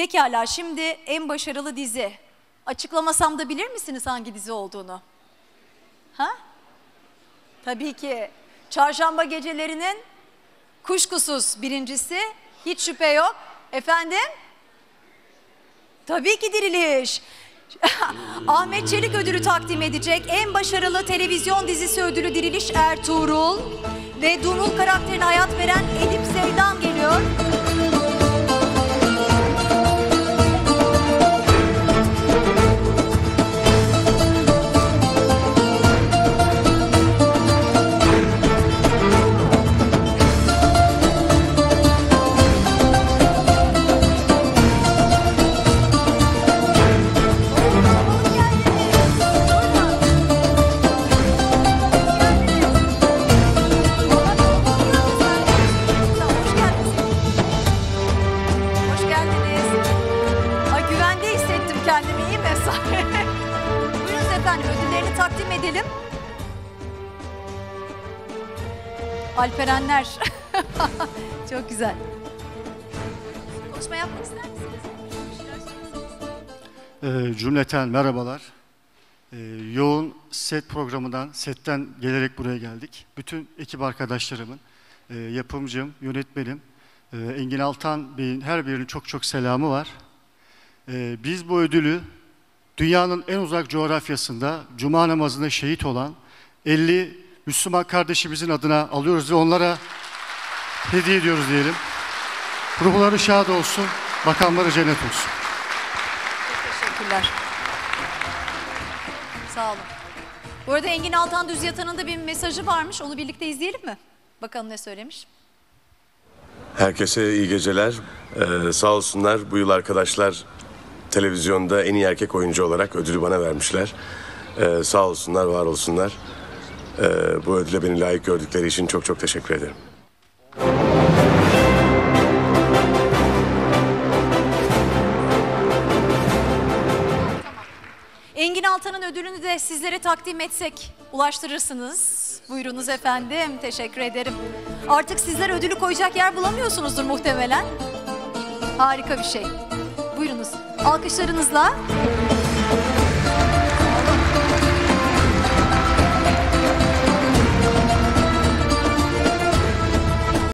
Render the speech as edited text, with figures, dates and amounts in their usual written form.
Pekala, şimdi en başarılı dizi. Açıklamasam da bilir misiniz hangi dizi olduğunu? Ha? Tabii ki. Çarşamba gecelerinin kuşkusuz birincisi, hiç şüphe yok. Efendim? Tabii ki Diriliş. Ahmet Çelik ödülü takdim edecek. En başarılı televizyon dizisi ödülü Diriliş Ertuğrul. Ve Dumrul karakterine hayat veren Edip Seydan geliyor. Takdim edelim. Alperenler. Çok güzel. Konuşma yapmak ister misiniz? Cümleten merhabalar. Yoğun setten gelerek buraya geldik. Bütün ekip arkadaşlarımın, yapımcım, yönetmenim, Engin Altan Bey'in her birinin çok çok selamı var. Biz bu ödülü dünyanın en uzak coğrafyasında Cuma namazında şehit olan 50 Müslüman kardeşimizin adına alıyoruz ve onlara hediye ediyoruz diyelim. Ruhları şad olsun, makamları cennet olsun. Çok teşekkürler. Sağ olun. Bu arada Engin Altan Düz Yatan'ın da bir mesajı varmış. Onu birlikte izleyelim mi? Bakalım ne söylemiş. Herkese iyi geceler. Sağ olsunlar bu yıl arkadaşlar televizyonda en iyi erkek oyuncu olarak ödülü bana vermişler. Sağ olsunlar, var olsunlar. Bu ödüle beni layık gördükleri için çok çok teşekkür ederim. Engin Altan'ın ödülünü de sizlere takdim etsek ulaştırırsınız. Buyurunuz efendim, teşekkür ederim. Artık sizler ödülü koyacak yer bulamıyorsunuzdur muhtemelen. Harika bir şey. Buyurunuz, alkışlarınızla.